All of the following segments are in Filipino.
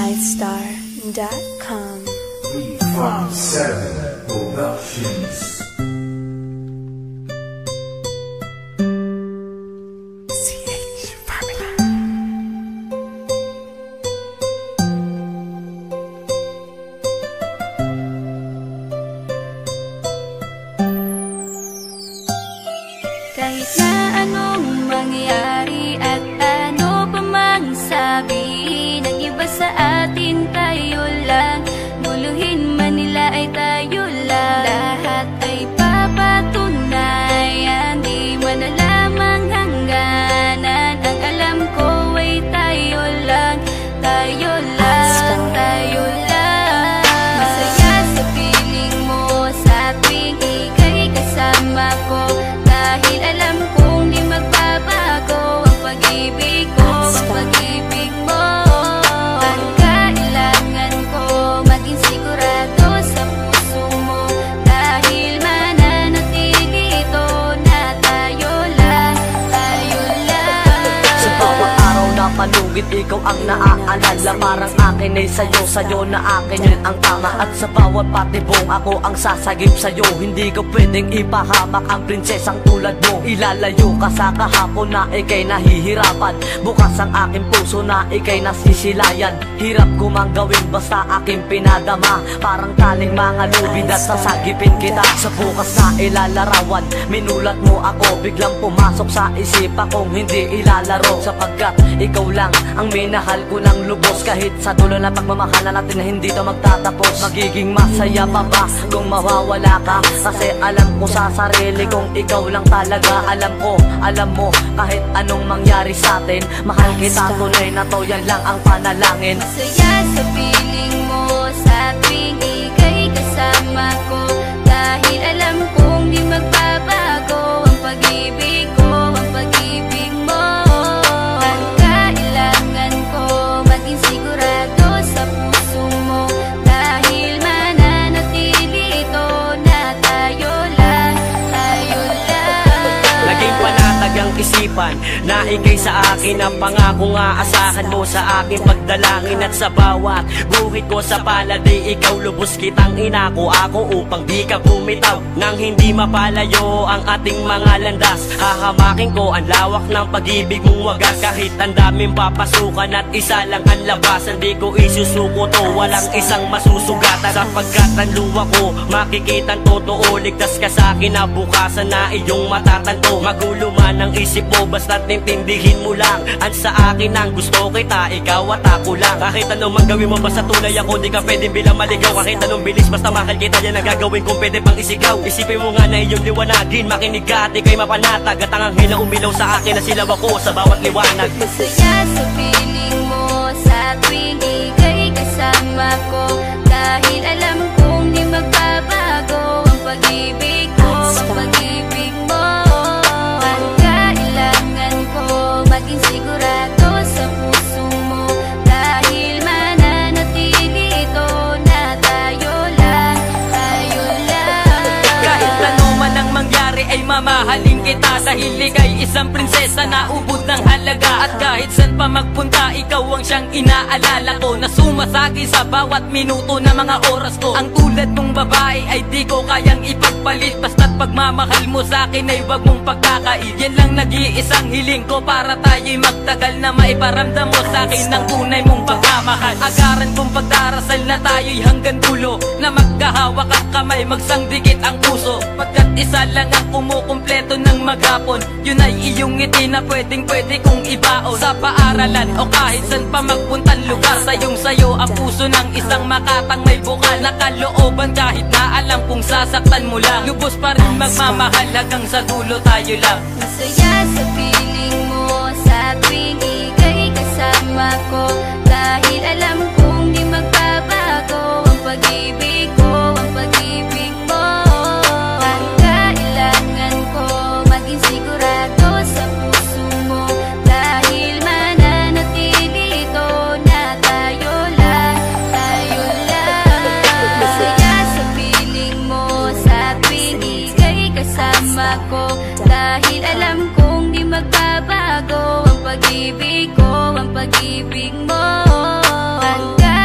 Livestar.com. 357 Productions. Kahit na anong mangyari at ano pa mang sabi ng iba sa atin, tayo lang. Guluhin man nila ay tayo lang. Lahat ay papatunayan, di man alamang hangganan. Ang alam ko ay tayo lang, tayo lang, tayo lang. Masaya sa piling mo sa tuwing ika'y kasama ko, dahil alam kong di magbabago ang pag-ibig ko, ang pag-ibig mo. Ang kailangan ko maging sigurado sa puso mo, dahil mananatili ito na tayo lang, tayo lang. Sa bawat araw na palugit, ikaw ang naaalala. Parang akin ay sa'yo, sa'yo na akin yun ang tama. At sa bawat patibong ako ang sasagip sa'yo. Hindi ko pwedeng ipahamak ang prinsesang tulad mo. Ilalayo ka sa kahapon na ikay nahihirapan. Bukas ang aking puso na ikay nasisilayan. Hirap ko mang gawin basta aking pinadama. Parang taling mga lubid at sasagipin kita. Sa bukas na ilalarawan, minulat mo ako. Biglang pumasok sa isipa kong hindi ilalaro. Sapagkat ikaw lang ang minahal ko ng lubos. Kahit sa dulo na pagmamahal na natin na hindi ito magtatapos. Magiging masaya pa ba kung mawawala ka? Kasi alam ko sa sarili kong ikaw lang talaga. Alam ko, alam mo, kahit anong mangyari sa atin, mahal kita tunay na to, yan lang ang panalangin. Masaya sa piling mo sa tuwing ika'y kasama ko, dahil alam kong di magbabago ang pag-ibig ko, ang pag-ibig mo. Ang kailangan ko maging sigurado sa puso mo, dahil mananatili ito na tayo lang, tayo lang. Naging panatag ang isipan na ikay sa akin ang pangako nga asahan mo sa aking pagdalangin. At sa bawat guhit ko sa palad ay ikaw lubos kitang inako ako upang di ka bumitaw nang hindi mapalayo ang ating mga landas. Hahamakin ko ang lawak ng pag-ibig mong wagas. Kahit ang daming papasukan at isa lang ang labasan, di ko isusuko to, walang isang masusugatan. Sapagkat ang luwa ko makikitang totoo, ligtas ka sa akin na bukasan na iyong matatanto. Magulo man ang isip mo, basta't intindihin mo lang ang sa akin ang gusto kita, ikaw at ako lang. Kahit anong man gawin mo, basta tunay ako, di ka pwedeng bilang maligaw. Kahit anong bilis, basta mahal kita, yan ang gagawin kung pwede pang isigaw. Isipin mo nga na iyong liwanagin, makinig ka at ika'y mapanatag. At ang anghel na umilaw sa akin na silaw ako sa bawat liwanag. Masaya sa piling mo sa tuwing ika'y kasama ko, dahil alam kong di magbabago ang pag-ibig ko, ang pag-ibig mo. Ang kailangan ko maging sigurado sa puso mo, dahil mananatili ito na tayo lang, tayo lang. Kahit ano man ang mangyari ay mamahalin kita, dahil ika'y isang prinsesa na ubod ng halaga. At kahit saan pa magpunta, ikaw ang siyang inaalala ko, na sumasagi sa bawat minuto na mga oras ko. Ang tulad mong babae ay di ko kayang ipagpalit, basta't pagmamahal mo sa akin ay wag mong pagkakait. Yan lang nag-iisang hiling ko para tayo'y magtagal, na maiparamdam mo sa akin ang tunay mong pagmamahal. Agaran kong pagdarasal na tayo'y hanggang dulo, na magkahawak ang kamay, magsangdikit ang puso. Pagkat isa lang ang kumukumpleto ng maghapon, yun ay iyong ngiti na pwedeng pwede kong ibaon. Sa paaralan o kahit saan pa magpuntang lugar, sayong sayo ang puso ng isang makatang may bukal na kalooban. Kahit na alam kung sasaktan mo lang, lubos pa rin magmamahal hanggang sa dulo tayo lang. Masaya sa piling mo sa tuwing ika'y kasama ko, dahil alam kong di magbabago ang pag-ibig ko, ang pag-ibig mo. Ang kailangan ko maging sigurado sa puso mo, dahil mananatili ito na tayo lang, tayo lang. Masaya sa piling mo sa tuwing ika'y kasama ko, dahil alam kong di magbabago ang pag-ibig ko, ang pag-ibig mo. Ang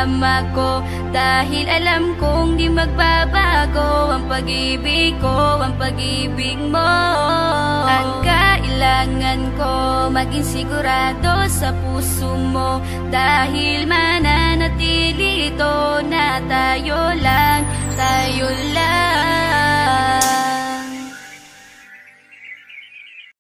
kasama ko, dahil alam kong di magbabago ang pag-ibig ko, ang pag-ibig mo. Ang kailangan ko, maging sigurado sa puso mo, dahil mananatili ito na tayo lang, tayo lang.